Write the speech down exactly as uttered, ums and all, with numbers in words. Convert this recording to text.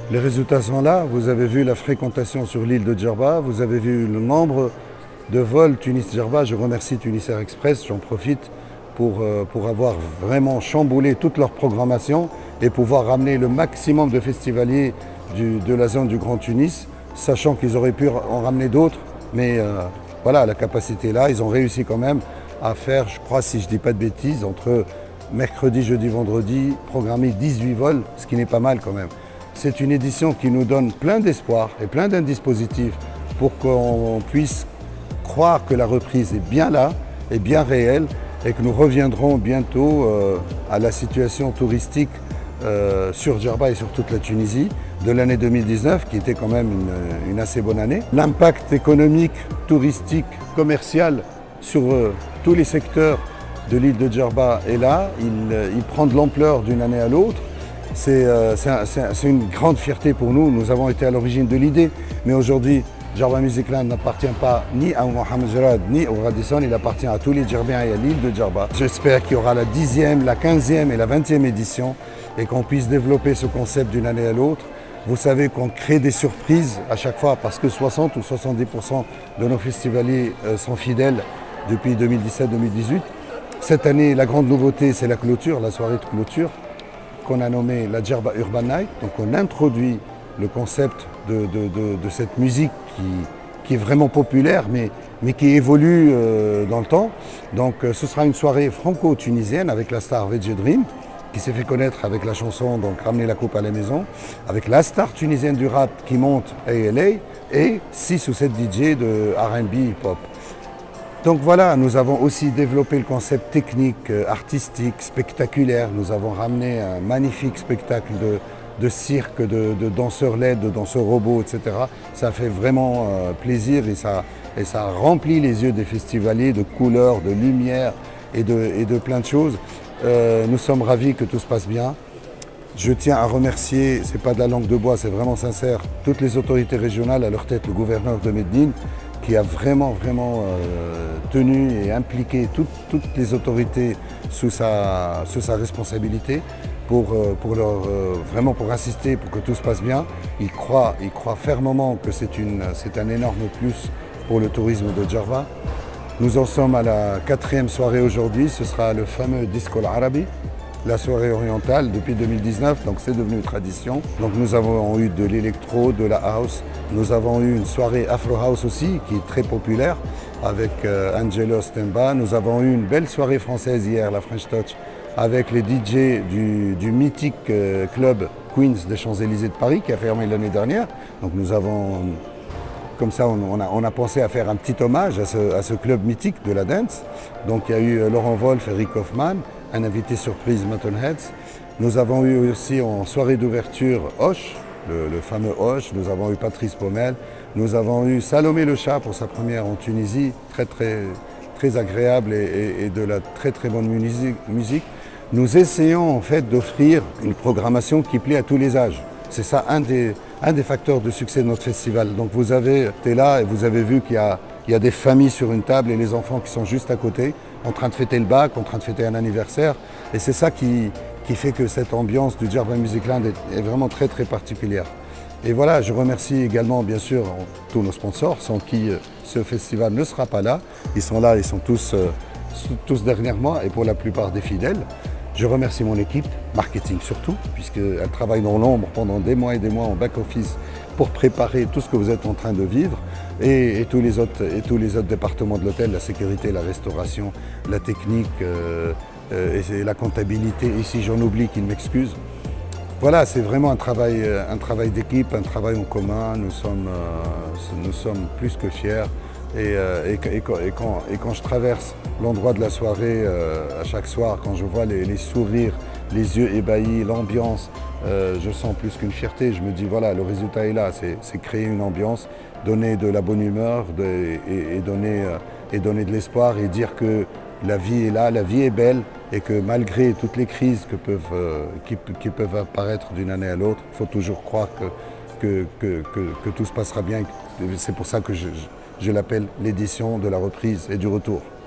Les résultats sont là, vous avez vu la fréquentation sur l'île de Djerba, vous avez vu le nombre de vols Tunis-Djerba. Je remercie Tunis Air Express, j'en profite pour, euh, pour avoir vraiment chamboulé toute leur programmation et pouvoir ramener le maximum de festivaliers du, de la zone du Grand Tunis, sachant qu'ils auraient pu en ramener d'autres, mais euh, voilà, la capacité est là, ils ont réussi quand même à faire, je crois, si je ne dis pas de bêtises, entre mercredi, jeudi, vendredi, programmer dix-huit vols, ce qui n'est pas mal quand même. C'est une édition qui nous donne plein d'espoir et plein d'un dispositif pour qu'on puisse croire que la reprise est bien là, est bien réelle et que nous reviendrons bientôt euh, à la situation touristique euh, sur Djerba et sur toute la Tunisie de l'année deux mille dix-neuf qui était quand même une, une assez bonne année. L'impact économique, touristique, commercial sur euh, tous les secteurs de l'île de Djerba est là, il, il prend de l'ampleur d'une année à l'autre. C'est euh, une grande fierté pour nous, nous avons été à l'origine de l'idée, mais aujourd'hui, Djerba Music Land n'appartient pas ni à Mohamed Jarad ni au Radisson, il appartient à tous les Djerbiens et à l'île de Djerba. J'espère qu'il y aura la dixième, la quinzième et la vingtième édition et qu'on puisse développer ce concept d'une année à l'autre. Vous savez qu'on crée des surprises à chaque fois parce que soixante ou soixante-dix pour cent de nos festivaliers sont fidèles depuis deux mille dix-sept deux mille dix-huit. Cette année, la grande nouveauté, c'est la clôture, la soirée de clôture, qu'on a nommée la Djerba Urban Night. Donc on introduit le concept de, de, de, de cette musique qui, qui est vraiment populaire, mais, mais qui évolue euh, dans le temps. Donc euh, ce sera une soirée franco-tunisienne avec la star Veggie Dream, qui s'est fait connaître avec la chanson donc Ramener la coupe à la maison, avec la star tunisienne du rap qui monte A L A et six ou sept D J de R and B hip-hop. Donc voilà, nous avons aussi développé le concept technique, artistique, spectaculaire. Nous avons ramené un magnifique spectacle de, de cirque, de, de danseurs L E D, de danseurs robots, et cetera. Ça fait vraiment euh, plaisir et ça, et ça remplit les yeux des festivaliers de couleurs, de lumière et de, et de plein de choses. Euh, nous sommes ravis que tout se passe bien. Je tiens à remercier, c'est pas de la langue de bois, c'est vraiment sincère, toutes les autorités régionales, à leur tête le gouverneur de Médine, qui a vraiment, vraiment euh, tenu et impliqué tout, toutes les autorités sous sa, sous sa responsabilité pour, euh, pour leur, euh, vraiment pour insister pour que tout se passe bien. Il croit, il croit fermement que c'est un énorme plus pour le tourisme de Djerba. Nous en sommes à la quatrième soirée aujourd'hui, ce sera le fameux Disco Arabi, la soirée orientale depuis deux mille dix-neuf, donc c'est devenu une tradition. Donc nous avons eu de l'électro, de la house, nous avons eu une soirée Afro House aussi qui est très populaire avec euh, Angelo Stemba. Nous avons eu une belle soirée française hier, la French Touch, avec les D J du, du mythique euh, club Queens des Champs-Élysées de Paris qui a fermé l'année dernière. Donc nous avons, comme ça on, on, a, on a pensé à faire un petit hommage à ce, à ce club mythique de la dance. Donc il y a eu Laurent Wolf, Eric Hoffman, un invité surprise Motorheads. Nous avons eu aussi en soirée d'ouverture Hoche, le, le fameux Hoche. Nous avons eu Patrice Pommel. Nous avons eu Salomé Le Chat pour sa première en Tunisie, très très, très agréable et, et, et de la très très bonne musique. musique. Nous essayons en fait d'offrir une programmation qui plaît à tous les âges. C'est ça un des, un des facteurs de succès de notre festival. Donc vous avez été là et vous avez vu qu'il y a, il y a des familles sur une table et les enfants qui sont juste à côté, en train de fêter le bac, en train de fêter un anniversaire. Et c'est ça qui, qui fait que cette ambiance du Djerba Music Land est, est vraiment très très particulière. Et voilà, je remercie également bien sûr tous nos sponsors, sans qui ce festival ne sera pas là. Ils sont là, ils sont tous, euh, tous derrière moi et pour la plupart des fidèles. Je remercie mon équipe, marketing surtout, puisqu'elle travaille dans l'ombre pendant des mois et des mois en back-office pour préparer tout ce que vous êtes en train de vivre et, et, tous, les autres, et tous les autres départements de l'hôtel, la sécurité, la restauration, la technique euh, euh, et la comptabilité. Et si j'en oublie, qu'ils m'excusent. Voilà, c'est vraiment un travail, un travail d'équipe, un travail en commun. Nous sommes, euh, nous sommes plus que fiers. Et, euh, et, et, et, quand, et quand je traverse l'endroit de la soirée, euh, à chaque soir, quand je vois les, les sourires, les yeux ébahis, l'ambiance, euh, je sens plus qu'une fierté. Je me dis, voilà, le résultat est là, c'est créer une ambiance, donner de la bonne humeur de, et, et, donner, euh, et donner de l'espoir et dire que la vie est là, la vie est belle et que malgré toutes les crises que peuvent, euh, qui, qui peuvent apparaître d'une année à l'autre, il faut toujours croire que, que, que, que, que tout se passera bien. C'est pour ça que je, je, je l'appelle l'édition de la reprise et du retour.